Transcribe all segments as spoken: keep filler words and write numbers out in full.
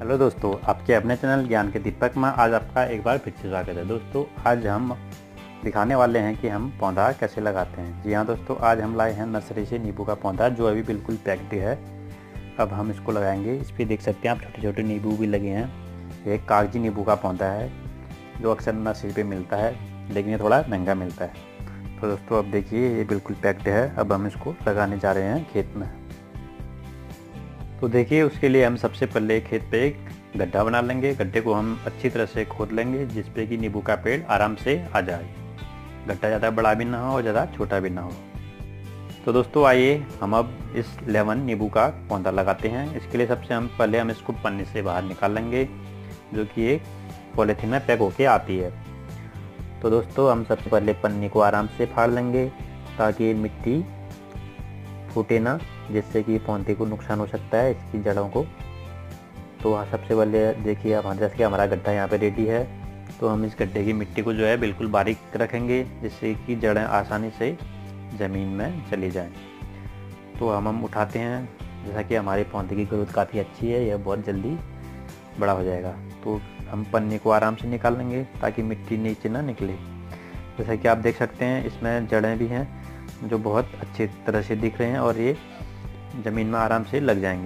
Hello दोस्तों, आपके अपने चैनल ज्ञान के दीपक में आज आपका एक बार फिर से स्वागत है। दोस्तों आज हम दिखाने वाले हैं कि हम पौधा कैसे लगाते हैं। जी हाँ दोस्तों, आज हम लाए हैं नर्सरी से नींबू का पौधा जो अभी बिल्कुल पैक्ड है। अब हम इसको लगाएंगे। इस पर देख सकते हैं आप छोटे छोटे नींबू भी लगे हैं। ये कागजी नींबू का पौधा है जो अक्सर नर्सरी पे मिलता है, लेकिन ये थोड़ा महंगा मिलता है। तो दोस्तों अब देखिए ये बिल्कुल पैक्ड है। अब हम इसको लगाने जा रहे हैं खेत में। तो देखिए उसके लिए हम सबसे पहले खेत पे एक गड्ढा बना लेंगे। गड्ढे को हम अच्छी तरह से खोद लेंगे जिस पे कि नींबू का पेड़ आराम से आ जाए। गड्ढा ज़्यादा बड़ा भी ना हो और ज़्यादा छोटा भी ना हो। तो दोस्तों आइए हम अब इस लेमन नींबू का पौधा लगाते हैं। इसके लिए सबसे हम पहले हम इसको पन्नी से बाहर निकाल लेंगे जो कि एक पॉलीथीन में पैक होके आती है। तो दोस्तों हम सबसे पहले पन्नी को आराम से फाड़ लेंगे ताकि मिट्टी फूटे ना, जिससे कि पौधे को नुकसान हो सकता है इसकी जड़ों को। तो सबसे पहले देखिए हमारे जैसे कि हमारा गड्ढा यहाँ पे रेडी है। तो हम इस गड्ढे की मिट्टी को जो है बिल्कुल बारीक रखेंगे जिससे कि जड़ें आसानी से ज़मीन में चली जाएं। तो हम हम उठाते हैं। जैसा कि हमारे पौधे की ग्रोथ काफ़ी अच्छी है, यह बहुत जल्दी बड़ा हो जाएगा। तो हम पन्नी को आराम से निकाल लेंगे ताकि मिट्टी नीचे ना निकले। जैसा कि आप देख सकते हैं इसमें जड़ें भी हैं जो बहुत अच्छी तरह से दिख रहे हैं और ये ज़मीन में आराम से लग जाएंगी।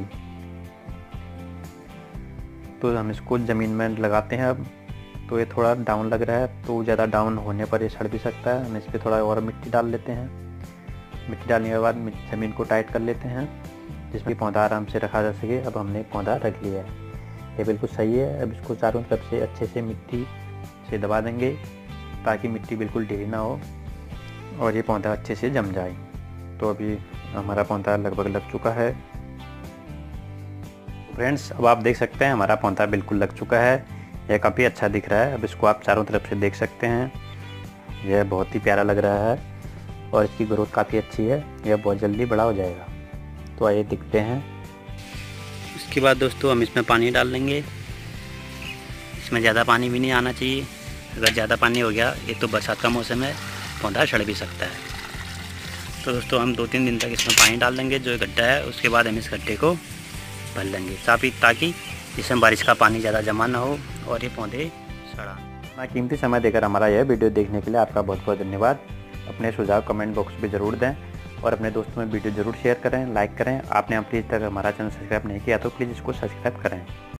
तो हम इसको ज़मीन में लगाते हैं। अब तो ये थोड़ा डाउन लग रहा है, तो ज़्यादा डाउन होने पर ये सड़ भी सकता है। हम इस पर थोड़ा और मिट्टी डाल लेते हैं। मिट्टी डालने के बाद ज़मीन को टाइट कर लेते हैं जिसमें पौधा आराम से रखा जा सके। अब हमने पौधा रख लिया है, ये बिल्कुल सही है। अब इसको चारों तरफ से अच्छे से मिट्टी से दबा देंगे ताकि मिट्टी बिल्कुल ढीली ना हो और ये पौधा अच्छे से जम जाए। तो अभी हमारा पौधा लगभग लग चुका है। फ्रेंड्स अब आप देख सकते हैं हमारा पौधा बिल्कुल लग चुका है। यह काफ़ी अच्छा दिख रहा है। अब इसको आप चारों तरफ से देख सकते हैं, यह बहुत ही प्यारा लग रहा है और इसकी ग्रोथ काफ़ी अच्छी है। यह बहुत जल्दी बड़ा हो जाएगा। तो आइए दिखते हैं। उसके बाद दोस्तों हम इसमें पानी डाल देंगे। इसमें ज़्यादा पानी भी नहीं आना चाहिए। अगर ज़्यादा पानी हो गया, ये तो बरसात का मौसम है, पौधा सड़ भी सकता है। तो दोस्तों हम दो तीन दिन तक इसमें पानी डाल देंगे जो गड्ढा है। उसके बाद हम इस गड्ढे को भर लेंगे साफ़ी, ताकि इसमें बारिश का पानी ज़्यादा जमा ना हो और ये पौधे सड़ा। अपना कीमती समय देकर हमारा यह वीडियो देखने के लिए आपका बहुत बहुत धन्यवाद। अपने सुझाव कमेंट बॉक्स में ज़रूर दें और अपने दोस्तों में वीडियो ज़रूर शेयर करें, लाइक करें। आपने प्लीज़ तक हमारा चैनल सब्सक्राइब नहीं किया तो प्लीज़ इसको सब्सक्राइब करें।